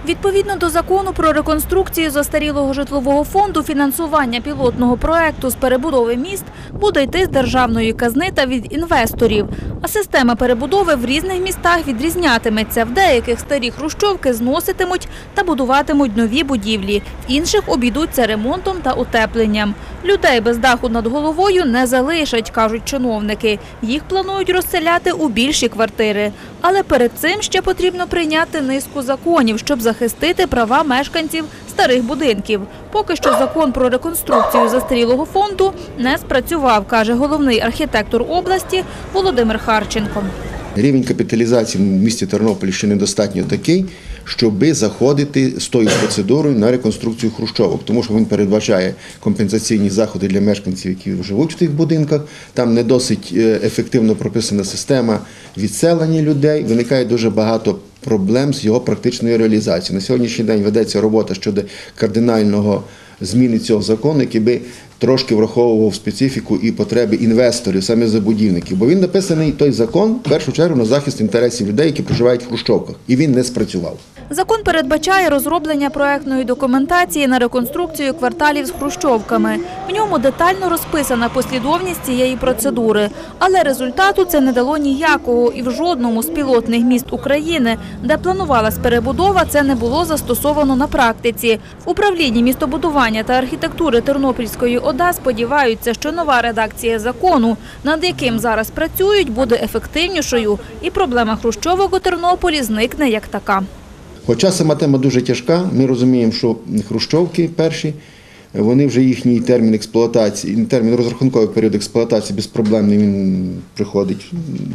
Відповідно до закону про реконструкцію застарілого житлового фонду, фінансування пілотного проекту з перебудови міст буде йти з державної казни та від інвесторів. А система перебудови в різних містах відрізнятиметься. В деяких старі хрущовки зноситимуть та будуватимуть нові будівлі, в інших обійдуться ремонтом та утепленням. Людей без даху над головою не залишать, кажуть чиновники. Їх планують розселяти у більші квартири. Але перед цим ще потрібно прийняти низку законів, щоб захистити права мешканців старих будинків. Поки що закон про реконструкцію застарілого фонду не спрацював, каже головний архітектор області Володимир Харченко. Рівень капіталізації в місті Тернополі ще недостатньо такий, щоби заходити з тою процедурою на реконструкцію хрущовок, тому що він передбачає компенсаційні заходи для мешканців, які живуть в тих будинках. Там не досить ефективно прописана система відселення людей, виникає дуже багато проблем з його практичною реалізацією. На сьогоднішній день ведеться робота щодо кардинального зміни цього закону, який би трошки враховував специфіку і потреби інвесторів, саме забудівників. Бо він написаний, той закон, в першу чергу, на захист інтересів людей, які проживають в хрущовках. І він не спрацював. Закон передбачає розроблення проектної документації на реконструкцію кварталів з хрущовками. В ньому детально розписана послідовність цієї процедури. Але результату це не дало ніякого. І в жодному з пілотних міст України, де планувалась перебудова, це не було застосовано на практиці. В управлінні містобудування та архітектури Тернопільської ОДА сподіваються, що нова редакція закону, над яким зараз працюють, буде ефективнішою і проблема хрущовок у Тернополі зникне як така. Хоча сама тема дуже тяжка, ми розуміємо, що хрущовки перші, вони вже їхній термін експлуатації, термін розрахунковий період експлуатації безпроблемний, він приходить,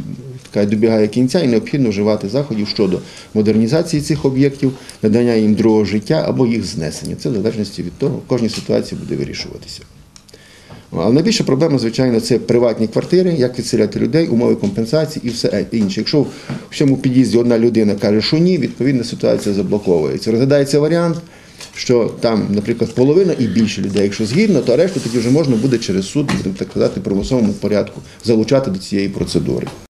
добігає кінця і необхідно вживати заходів щодо модернізації цих об'єктів, надання їм другого життя або їх знесення. Це в залежності від того, в кожній ситуації буде вирішуватися. Але найбільша проблема, звичайно, це приватні квартири, як відселяти людей, умови компенсації і все інше. Якщо в цьому під'їзді одна людина каже, що ні, відповідна ситуація заблоковується. Розглядається варіант, що там, наприклад, половина і більше людей, якщо згідно, то решту тоді вже можна буде через суд, так казати, в примусовому порядку залучати до цієї процедури.